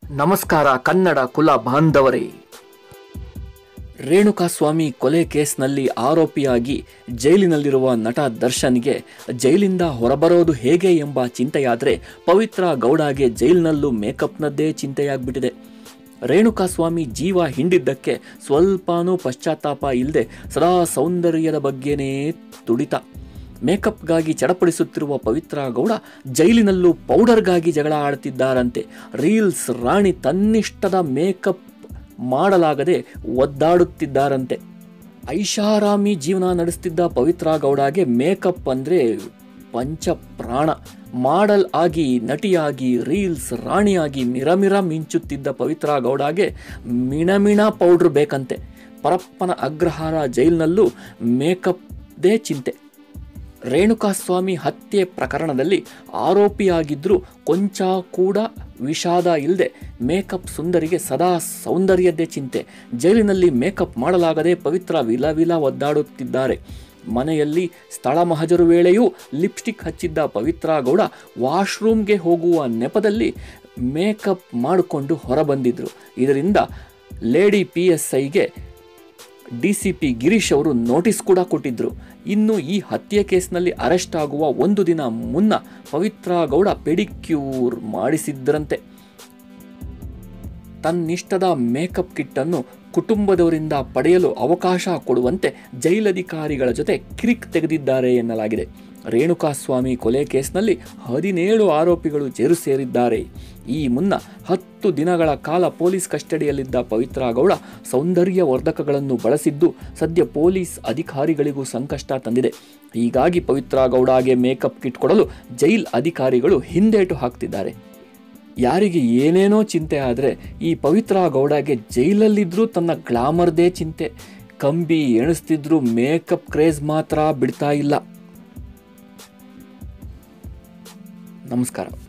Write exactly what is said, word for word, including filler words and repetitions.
ನಮಸ್ಕಾರ ಕನ್ನಡ ಕುಲ ಬಾಂಧವರೇ. ರೇಣುಕಾಸ್ವಾಮಿ ಕೊಲೆ ಕೇಸ್ನಲ್ಲಿ ಆರೋಪಿಯಾಗಿ ಜೈಲಿನಲ್ಲಿರುವ ನಟ ದರ್ಶನ್ಗೆ ಜೈಲಿಂದ ಹೊರಬರೋದು ಹೇಗೆ ಎಂಬ ಚಿಂತೆಯಾದರೆ ಪವಿತ್ರ ಗೌಡಗೆ ಜೈಲಿನಲ್ಲೂ ಮೇಕಪ್ನದ್ದೇ ಚಿಂತೆಯಾಗ್ಬಿಟ್ಟಿದೆ. ರೇಣುಕಾಸ್ವಾಮಿ ಜೀವ ಹಿಂಡಿದ್ದಕ್ಕೆ ಸ್ವಲ್ಪನೂ ಪಶ್ಚಾತ್ತಾಪ ಇಲ್ಲದೆ ಸದಾ ಸೌಂದರ್ಯದ ಬಗ್ಗೆನೇ ತುಡಿತ. ಮೇಕಪ್ಗಾಗಿ ಚಡಪಡಿಸುತ್ತಿರುವ ಪವಿತ್ರ ಗೌಡ ಜೈಲಿನಲ್ಲೂ ಪೌಡರ್ಗಾಗಿ ಜಗಳ ಆಡ್ತಿದ್ದಾರಂತೆ. ರೀಲ್ಸ್ ರಾಣಿ ತನ್ನಿಷ್ಟದ ಮೇಕಪ್ ಮಾಡಲಾಗದೆ ಒದ್ದಾಡುತ್ತಿದ್ದಾರಂತೆ. ಐಷಾರಾಮಿ ಜೀವನ ನಡೆಸ್ತಿದ್ದ ಪವಿತ್ರ ಗೌಡಗೆ ಮೇಕಪ್ ಅಂದರೆ ಪಂಚಪ್ರಾಣ. ಮಾಡಲ್ ಆಗಿ, ನಟಿಯಾಗಿ, ರೀಲ್ಸ್ ರಾಣಿಯಾಗಿ ಮಿರಮಿರ ಮಿಂಚುತ್ತಿದ್ದ ಪವಿತ್ರ ಗೌಡಗೆ ಮಿಣಮಿಣ ಪೌಡ್ರ್ ಬೇಕಂತೆ. ಪರಪ್ಪನ ಅಗ್ರಹಾರ ಜೈಲಿನಲ್ಲೂ ಮೇಕಪ್ದೇ ಚಿಂತೆ. ರೇಣುಕಾಸ್ವಾಮಿ ಹತ್ಯೆ ಪ್ರಕರಣದಲ್ಲಿ ಆರೋಪಿಯಾಗಿದ್ದರೂ ಕೊಂಚ ಕೂಡ ವಿಷಾದ ಇಲ್ಲದೆ ಮೇಕಪ್ ಸುಂದರಿಗೆ ಸದಾ ಸೌಂದರ್ಯದ್ದೇ ಚಿಂತೆ. ಜೈಲಿನಲ್ಲಿ ಮೇಕಪ್ ಮಾಡಲಾಗದೆ ಪವಿತ್ರ ವಿಲವಿಲ ಒದ್ದಾಡುತ್ತಿದ್ದಾರೆ. ಮನೆಯಲ್ಲಿ ಸ್ಥಳ ಮಹಜರು ವೇಳೆಯೂ ಲಿಪ್ಸ್ಟಿಕ್ ಹಚ್ಚಿದ್ದ ಪವಿತ್ರ ಗೌಡ ವಾಶ್ರೂಮ್ಗೆ ಹೋಗುವ ನೆಪದಲ್ಲಿ ಮೇಕಪ್ ಮಾಡಿಕೊಂಡು ಹೊರಬಂದಿದ್ರು. ಇದರಿಂದ ಲೇಡಿ ಪಿ ಎಸ್ ಐಗೆ ಡಿ ಸಿ ಪಿ ಗಿರೀಶ್ ಅವರು ನೋಟಿಸ್ ಕೂಡ ಕೊಟ್ಟಿದ್ರು. ಇನ್ನು ಈ ಹತ್ಯೆ ಕೇಸ್ನಲ್ಲಿ ಅರೆಸ್ಟ್ ಆಗುವ ಒಂದು ದಿನ ಮುನ್ನ ಪವಿತ್ರ ಗೌಡ ಪೆಡಿಕ್ಯೂರ್ ಮಾಡಿಸಿದ್ರಂತೆ. ತನ್ನಿಷ್ಟದ ಮೇಕಪ್ ಕಿಟ್ ಅನ್ನು ಕುಟುಂಬದವರಿಂದ ಪಡೆಯಲು ಅವಕಾಶ ಕೊಡುವಂತೆ ಜೈಲಧಿಕಾರಿಗಳ ಜೊತೆ ಕಿರಿಕ್ ತೆಗೆದಿದ್ದಾರೆ ಎನ್ನಲಾಗಿದೆ. ರೇಣುಕಾಸ್ವಾಮಿ ಕೊಲೆ ಕೇಸ್ನಲ್ಲಿ ಹದಿನೇಳು ಆರೋಪಿಗಳು ಜೈಲು ಸೇರಿದ್ದಾರೆ. ಈ ಮುನ್ನ ಹತ್ತು ದಿನಗಳ ಕಾಲ ಪೊಲೀಸ್ ಕಸ್ಟಡಿಯಲ್ಲಿದ್ದ ಪವಿತ್ರ ಗೌಡ ಸೌಂದರ್ಯ ವರ್ಧಕಗಳನ್ನು ಬಳಸಿದ್ದು ಸದ್ಯ ಪೊಲೀಸ್ ಅಧಿಕಾರಿಗಳಿಗೂ ಸಂಕಷ್ಟ ತಂದಿದೆ. ಹೀಗಾಗಿ ಪವಿತ್ರ ಗೌಡಗೆ ಮೇಕಪ್ ಕಿಟ್ ಕೊಡಲು ಜೈಲ್ ಅಧಿಕಾರಿಗಳು ಹಿಂದೇಟು ಹಾಕ್ತಿದ್ದಾರೆ. ಯಾರಿಗೆ ಏನೇನೋ ಚಿಂತೆ ಆದರೆ ಈ ಪವಿತ್ರ ಗೌಡಗೆ ಜೈಲಲ್ಲಿದ್ದರೂ ತನ್ನ ಗ್ಲಾಮರ್ದೇ ಚಿಂತೆ. ಕಂಬಿ ಎಣಿಸ್ತಿದ್ರು ಮೇಕಪ್ ಕ್ರೇಜ್ ಮಾತ್ರ ಬಿಡ್ತಾ ಇಲ್ಲ. ನಮಸ್ಕಾರ.